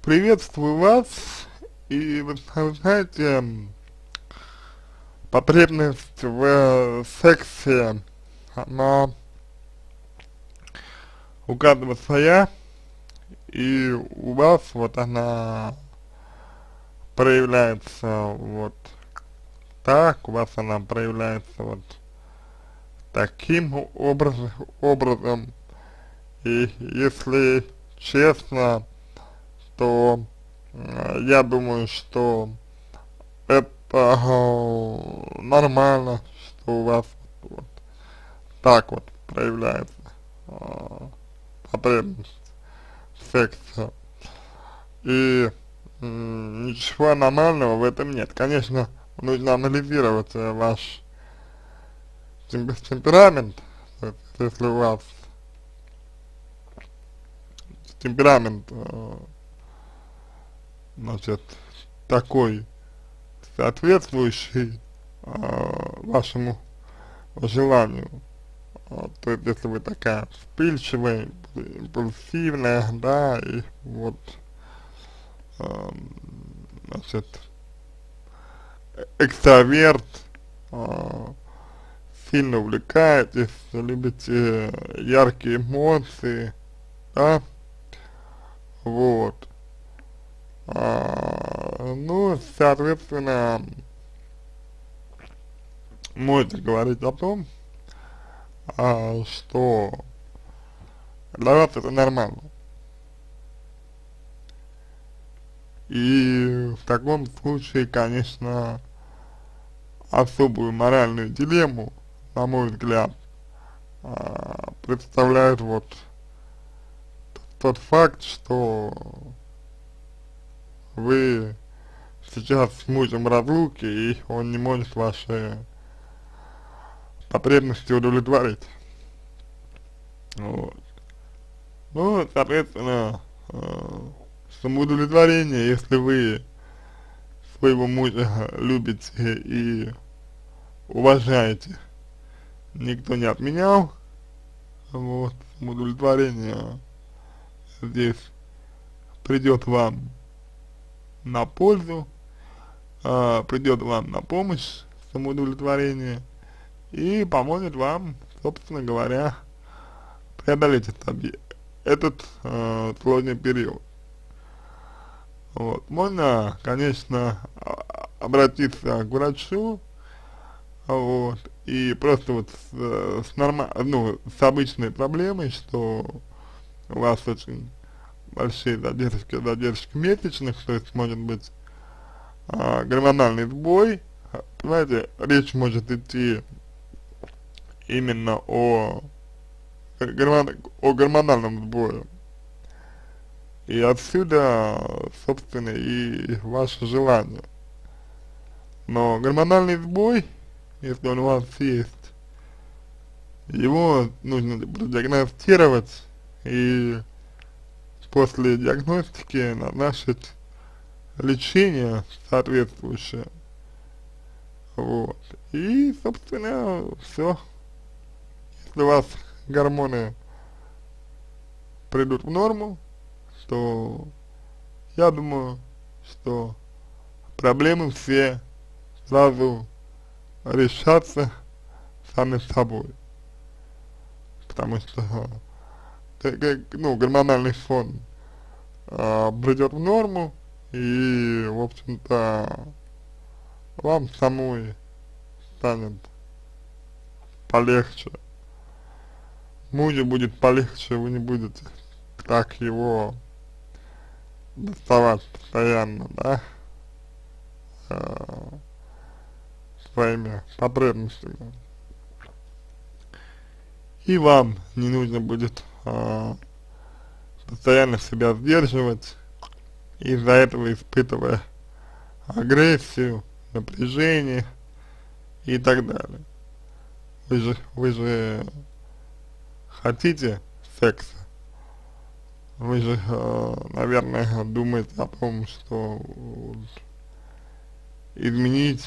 Приветствую вас. И вы знаете, потребность в сексе, она у каждого своя, и у вас вот она проявляется вот так, у вас она проявляется вот таким образом. И если честно, то я думаю, что это нормально, что у вас вот так вот проявляется э, потребность в сексе. И ничего аномального в этом нет. Конечно, нужно анализировать ваш темперамент. То есть, если у вас темперамент, значит, такой соответствующий вашему желанию. То есть, если вы такая вспыльчивая, импульсивная, да, и вот, значит, экстраверт, а, сильно увлекаетесь, любите яркие эмоции, да, вот. Ну, соответственно, можете говорить о том, что для вас это нормально. И в таком случае, конечно, особую моральную дилемму, на мой взгляд, представляет вот тот факт, что вы сейчас с мужем в разлуке, и он не может ваши потребности удовлетворить. Вот. Ну, соответственно, самоудовлетворение, если вы своего мужа любите и уважаете, никто не отменял. Вот, самоудовлетворение здесь придет вам на пользу, придет вам на помощь, самоудовлетворение, и поможет вам, собственно говоря, преодолеть этот сложный период. Вот. Можно, конечно, обратиться к врачу, вот, и просто вот с обычной проблемой, что у вас очень большие задержки месячных, то есть может быть гормональный сбой, понимаете, речь может идти именно о гормональном сбое. И отсюда, собственно, и ваше желание. Но гормональный сбой, если он у вас есть, его нужно продиагностировать и после диагностики назначить лечение соответствующее. Вот. И, собственно, все. Если у вас гормоны придут в норму, то я думаю, что проблемы все сразу решатся сами собой. Потому что, ну, гормональный фон придет в норму, и, в общем-то, вам самой станет полегче. Мужу будет полегче, вы не будете так его доставать постоянно, да, э, своими потребностями. И вам не нужно будет постоянно себя сдерживать, из-за этого испытывая агрессию, напряжение и так далее. Вы же хотите секса, вы же, наверное, думаете о том, что изменить,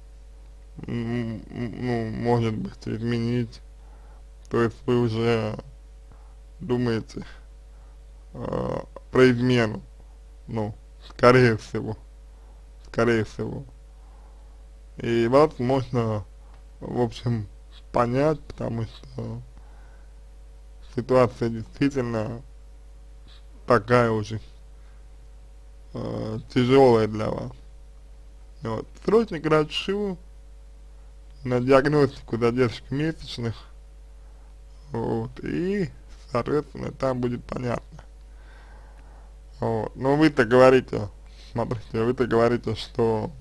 ну, может быть, изменить, то есть вы уже думаете про измену, ну, скорее всего, скорее всего. И вас можно, в общем, понять, потому что ситуация действительно такая очень тяжелая для вас. Вот. Срочно к врачу на диагностику задержки месячных, вот, и, соответственно, там будет понятно. Вот. Но вы-то говорите, смотрите, вы-то говорите, что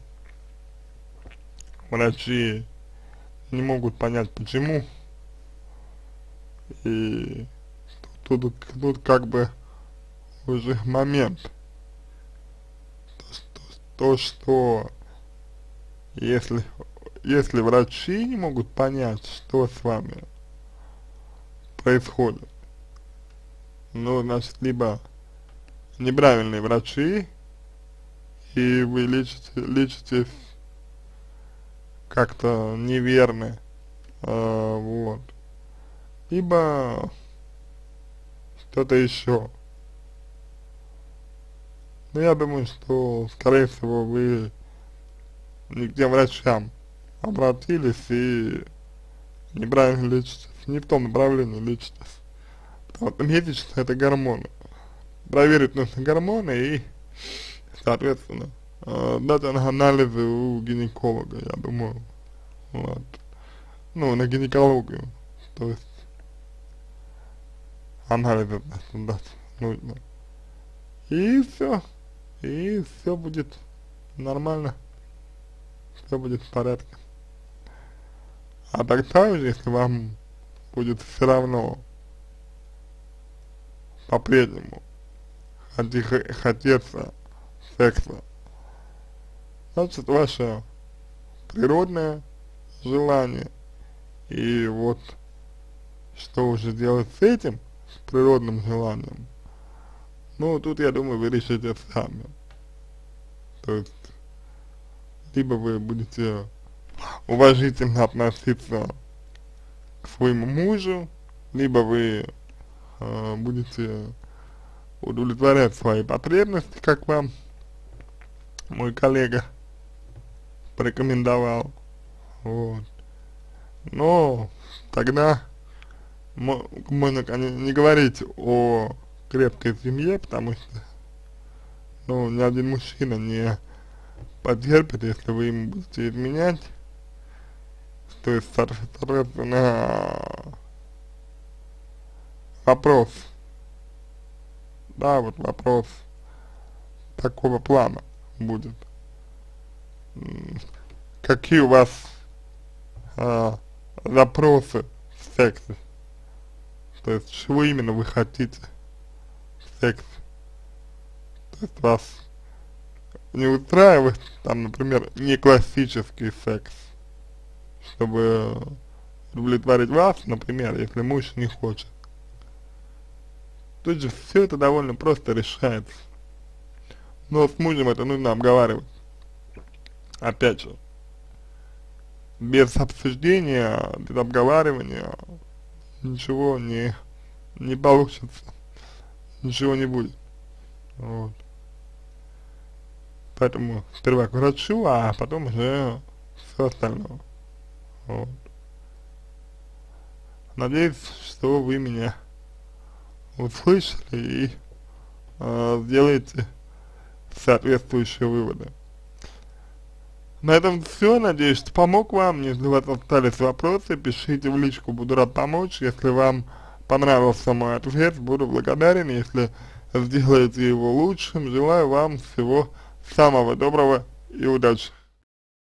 врачи не могут понять почему, и тут как бы уже момент, что если, если врачи не могут понять, что с вами происходит, ну, значит, либо неправильные врачи, и вы лечитесь как-то неверно, вот, либо что-то еще. Но я думаю, что, скорее всего, вы не к тем врачам обратились и неправильно лечитесь, не в том направлении лечитесь. Потому что месячные — это гормоны. Проверить нужно гормоны и, соответственно, дать анализы у гинеколога, я думаю, вот. Ну, на гинекологию, то есть анализы дать нужно. И все будет нормально, все будет в порядке. А тогда уже, если вам будет все равно по-прежнему хотеться секса, значит, ваше природное желание, и вот что уже делать с этим, с природным желанием, ну, тут, я думаю, вы решите сами. То есть, либо вы будете уважительно относиться к своему мужу, либо вы будете удовлетворять свои потребности, как вам мой коллега порекомендовал, вот. Но тогда можно, конечно, не говорить о крепкой семье, потому что, ну, ни один мужчина не потерпит, если вы ему будете изменять. То есть, соответственно, вопрос, да, вот вопрос такого плана будет. Какие у вас запросы в сексе? То есть, чего именно вы хотите в сексе? То есть, вас не устраивает, там, например, не классический секс, чтобы удовлетворить вас, например, если муж не хочет. Тут же все это довольно просто решается. Но с мужем это нужно обговаривать. Опять же, без обсуждения, без обговаривания ничего не получится, ничего не будет. Вот. Поэтому сперва к врачу, а потом уже все остальное. Вот. Надеюсь, что вы меня услышали и сделаете соответствующие выводы. На этом все. Надеюсь, что помог вам. Если у вас остались вопросы, пишите в личку, буду рад помочь. Если вам понравился мой ответ, буду благодарен. Если сделаете его лучшим, желаю вам всего самого доброго и удачи.